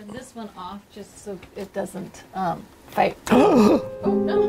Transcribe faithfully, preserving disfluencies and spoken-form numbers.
turn this one off just so it doesn't um, fight. Oh no!